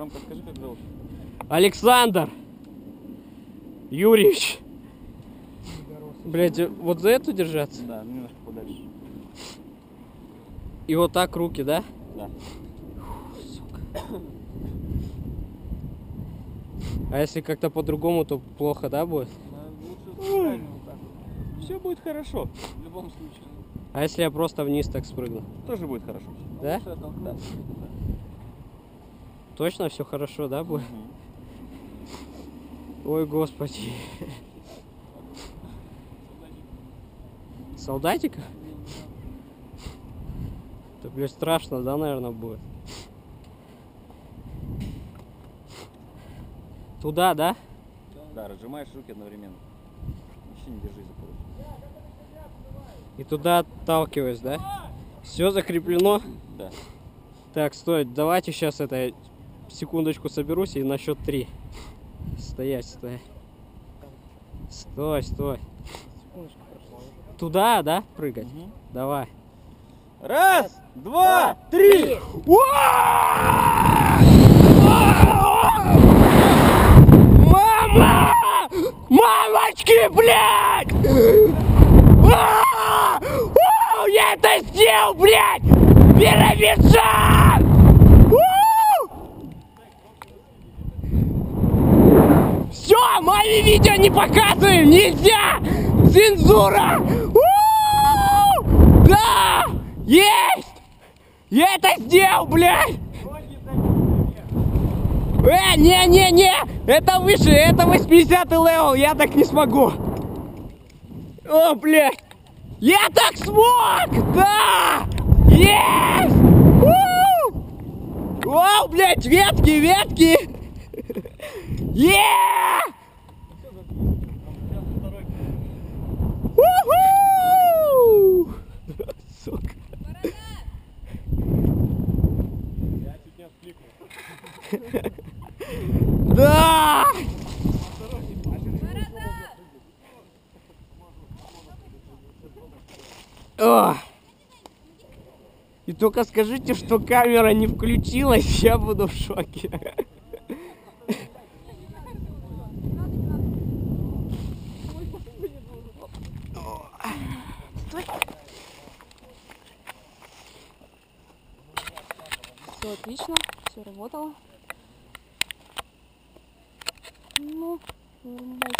Ромка, скажи, как зовут? Александр Юрьевич. Блять, вот за эту держаться? Да, немножко подальше. И вот так руки, да? Да. Сука. А если как-то по-другому, то плохо, да, будет? Лучше все будет хорошо, в любом случае. А если я просто вниз так спрыгну? Тоже будет хорошо. Да? Да. Точно все хорошо, да, будет? Ой, господи. Солдатика? Это, блядь, страшно, да, наверное, будет? Туда, да? Да, разжимаешь руки одновременно. Вообще не держи за пояс. И туда отталкиваюсь, да? Все закреплено? Да. Так, стой, давайте сейчас это, секундочку соберусь и на счет 3. Стоять, стоять. Стой, стой. Туда, да, прыгать? Угу. Давай. Раз, два, три! Мама! Мамочки, блядь! Я это сделал, блядь! Биробиджан! Все, мои видео не показываем! Нельзя! Цензура! Да! Есть! Я это сделал, блядь! Не-не-не! Это выше, это 80-й левел, я так не смогу! О, блядь! Я так смог! Да! Есть! О, блядь, ветки, ветки! Сука. Да! О! И только скажите, что камера не включилась, я буду в шоке. Все отлично, все работало. Ну, нормально.